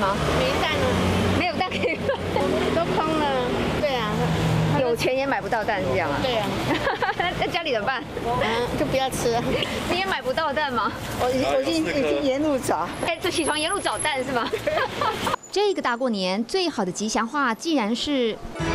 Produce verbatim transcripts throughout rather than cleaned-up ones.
吗？ 没蛋了， 没有蛋可以卖， 都空了。对啊， 有钱也买不到蛋是这样啊？ 对啊， 在家里怎么办？ 嗯，就不要吃了。 你也买不到蛋吗？ 我已我已经已经沿路找， 哎，就起床沿路找蛋是吗？这个大过年最好的吉祥话，既然是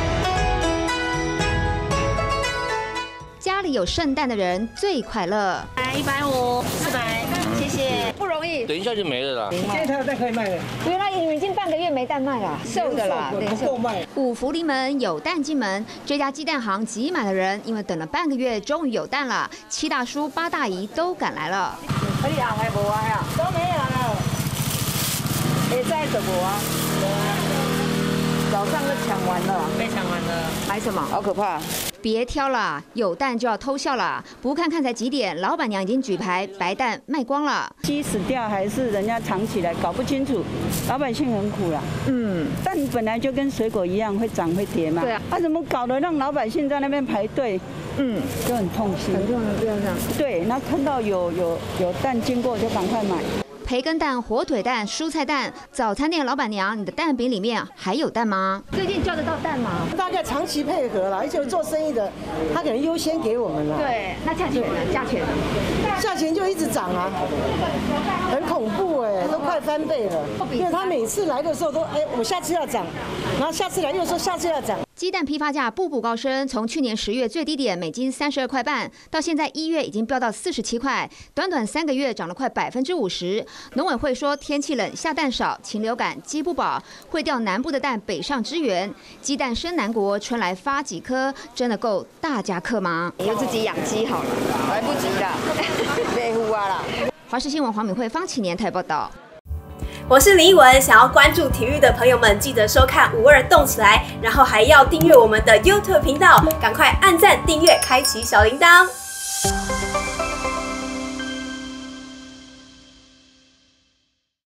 家里有圣诞的人最快乐。 来一百五，四百，谢谢。 不容易， 等一下就没了啦。 今天才有蛋可以卖的， 原来已经半个月没蛋卖了，瘦的啦， 不够卖。 五福临门有蛋进门，这家鸡蛋行挤满了人，因为等了半个月，终于有蛋了。七大叔八大姨都赶来了。 那你红还无啊呀？都没有了，现在就无啊。早上都抢完了， 被抢完了， 买什么？ 好可怕！ 别挑了，有蛋就要偷笑了。不看看才几点，老板娘已经举牌，白蛋卖光了。 鸡死掉还是人家藏起来，搞不清楚，老百姓很苦啦。 嗯， 蛋本来就跟水果一样，会涨会跌嘛。 对啊。 他、啊、怎么搞得让老百姓在那边排队？ 嗯， 就很痛心。 很痛的，这样这样。 对，那看到有有有蛋经过就赶快买。 培根蛋、火腿蛋、蔬菜蛋，早餐店老板娘，你的蛋饼里面还有蛋吗？最近叫得到蛋吗？ 大概长期配合啦，而且做生意的，他可能优先给我们啦。 对，那价钱呢？价钱呢？ 价钱就一直涨啊，很恐怖哎，都快翻倍了。因为他每次来的时候都哎，我下次要涨，然后下次来又说下次要涨。 鸡蛋批发价步步高升，从去年十月最低点每斤三十二块半，到现在一月已经飙到四十七块，短短三个月涨了快百分之五十。农委会说天气冷，下蛋少，禽流感鸡不饱，会调南部的蛋北上支援。鸡蛋生南国，春来发几颗，真的够大家嗑吗？你就自己养鸡好了，来不及了，累乎啊啦。华视新闻黄敏慧、方启年台报道。 我是林依文，想要关注体育的朋友们，记得收看五二动起来，然后还要订阅我们的 YouTube 频道，赶快按赞、订阅、开启小铃铛。